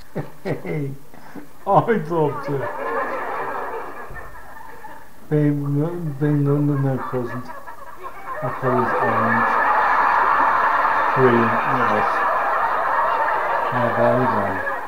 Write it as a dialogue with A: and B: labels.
A: Hey, I'd love to. Being London now present. That colour's orange. Brilliant, yes. Yeah, very well.